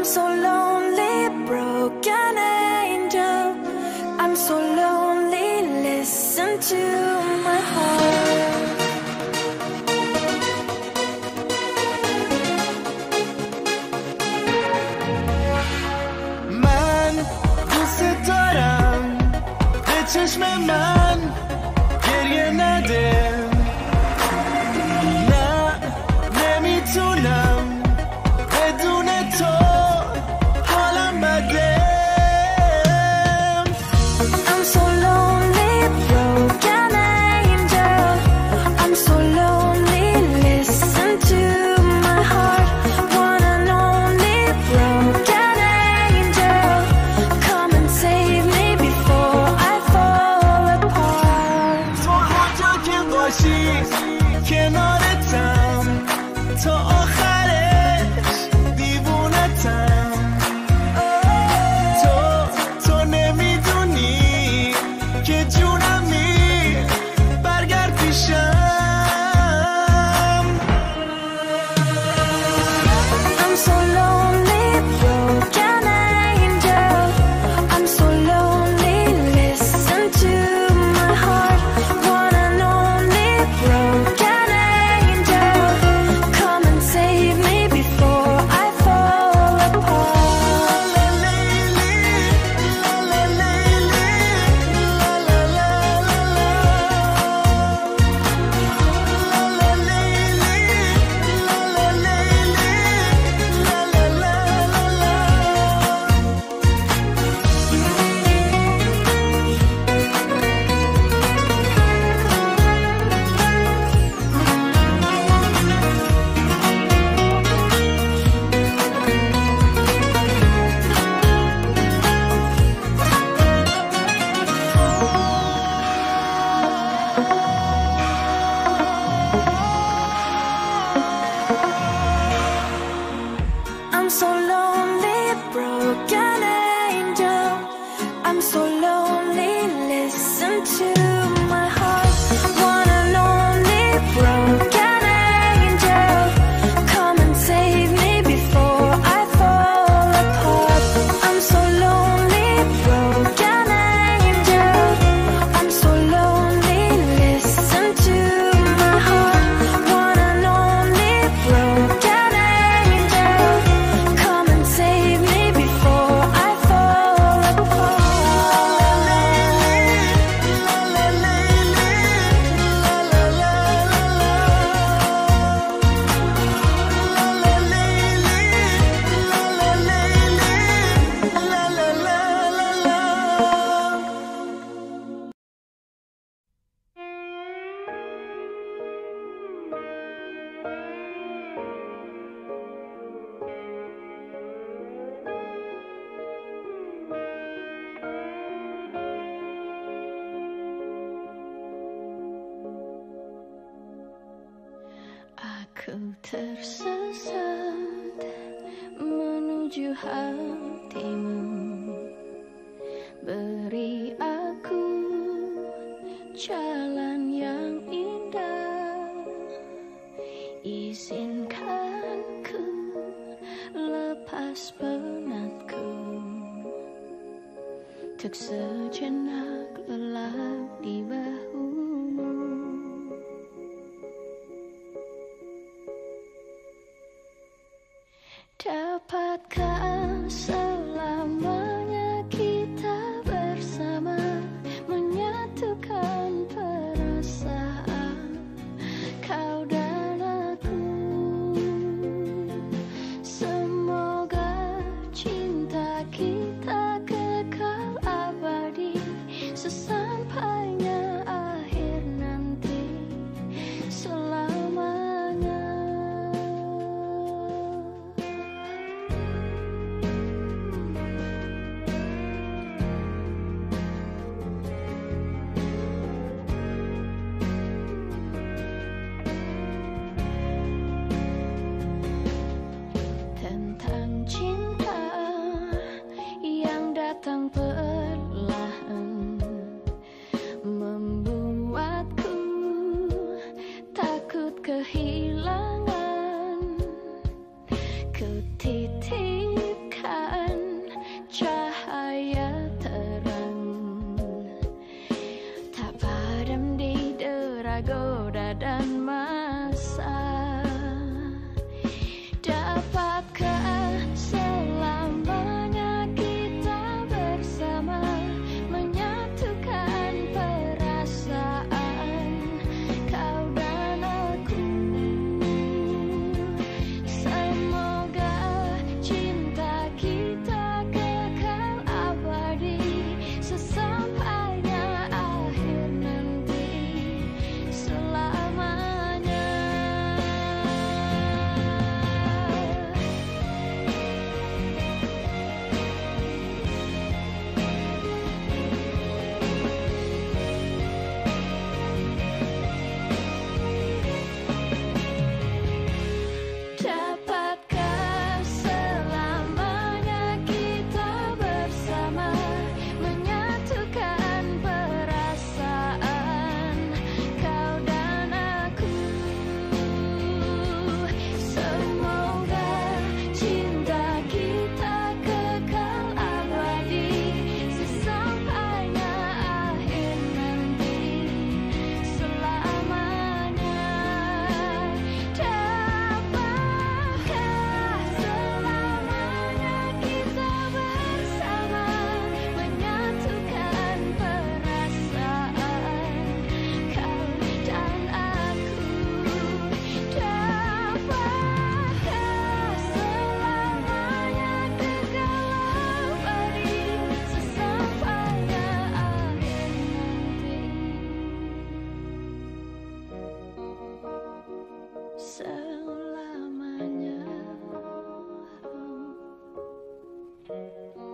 so lonely, broken angel. I'm so lonely, listen to my heart. من دوست دارم به چشم من گریه نده نه نمیتونم بدون تو حالم بده I'm so lonely, broken angel. I'm so lonely, listen to my heart. One and only broken angel. Come and save me before I fall apart. تو هر جا که باشی کنارتم تا آخرش دیوونتم تو نمیدونی که جونمی برگرد پیشم I'm so lonely, broken angel. I'm so lonely, listen to my heart. One and only broken angel. Come and save me before I fall apart. I'm so lonely, broken angel. I'm so lonely, listen to my heart. One and only broken angel. Come and save me before I fall apart. I'm so lonely, broken angel. I'm so lonely, listen to my heart. One and only broken angel. Come and save me before I fall apart. Aku tersesat menuju hatimu. Beri aku jalan yang indah. Izinkan ku lepas penatku. Untuk sejenak lelap di bahumu. Dapatkah selamanya kita bersama menyatukan perasaan kau dan aku? Semoga cinta kita kekal abadi sesampainya tergoda dan masa. Dapatkah selamanya kita bersama menyatukan perasaan kau dan aku? Semoga cinta kita kekal abadi sesampainya akhir nanti selamanya. Dapatkah selamanya kita bersama menyatukan perasaan kau dan aku? Semoga cinta kita kekal abadi sesampainya akhir nanti selamanya. Dapatkah selamanya kita bersama menyatukan perasaan kau dan aku? Dapatkah selamanya kekal abadi sesampainya akhir nanti selamanya.